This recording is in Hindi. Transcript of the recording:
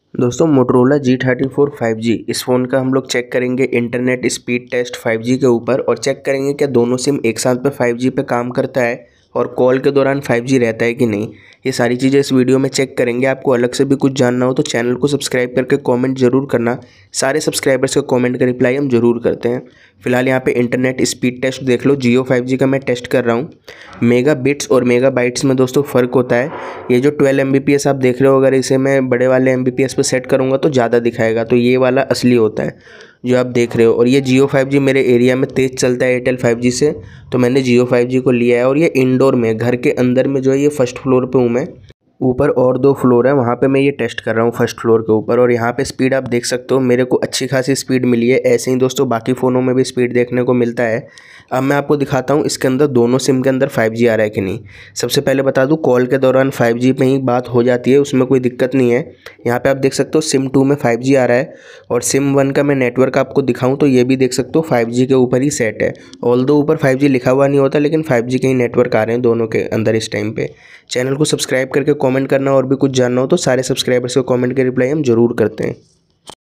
दोस्तों मोटरोला G34 5G इस फ़ोन का हम लोग चेक करेंगे इंटरनेट स्पीड टेस्ट 5G के ऊपर और चेक करेंगे क्या दोनों सिम एक साथ पे 5G पे काम करता है और कॉल के दौरान 5G रहता है कि नहीं। ये सारी चीज़ें इस वीडियो में चेक करेंगे। आपको अलग से भी कुछ जानना हो तो चैनल को सब्सक्राइब करके कमेंट जरूर करना। सारे सब्सक्राइबर्स के कमेंट का रिप्लाई हम जरूर करते हैं। फिलहाल यहाँ पे इंटरनेट स्पीड टेस्ट देख लो, जियो 5G का मैं टेस्ट कर रहा हूँ। मेगा बिट्स और मेगा बाइट्स में दोस्तों फ़र्क होता है। ये जो 12 Mbps आप देख रहे हो, अगर इसे मैं बड़े वाले Mbps पे सेट करूँगा तो ज़्यादा दिखाएगा, तो ये वाला असली होता है जो आप देख रहे हो। और ये जियो 5G मेरे एरिया में तेज़ चलता है एयरटेल 5G से, तो मैंने जियो 5G को लिया है। और ये इंडोर में घर के अंदर में जो है, ये फर्स्ट फ्लोर पे हूँ मैं। ऊपर और 2 फ्लोर है, वहाँ पे मैं ये टेस्ट कर रहा हूँ फर्स्ट फ्लोर के ऊपर। और यहाँ पे स्पीड आप देख सकते हो, मेरे को अच्छी खासी स्पीड मिली है। ऐसे ही दोस्तों बाकी फ़ोनों में भी स्पीड देखने को मिलता है। अब मैं आपको दिखाता हूँ इसके अंदर दोनों सिम के अंदर 5G आ रहा है कि नहीं। सबसे पहले बता दूँ, कॉल के दौरान 5G पे ही बात हो जाती है, उसमें कोई दिक्कत नहीं है। यहाँ पे आप देख सकते हो सिम 2 में 5G आ रहा है। और सिम 1 का मैं नेटवर्क आपको दिखाऊँ तो ये भी देख सकते हो 5G के ऊपर ही सेट है। ऑल्दो ऊपर 5G लिखा हुआ नहीं होता, लेकिन 5G के ही नेटवर्क आ रहे हैं दोनों के अंदर इस टाइम पे। चैनल को सब्सक्राइब करके कमेंट करना, और भी कुछ जानना हो तो सारे सब्सक्राइबर्स को कमेंट के रिप्लाई हम जरूर करते हैं।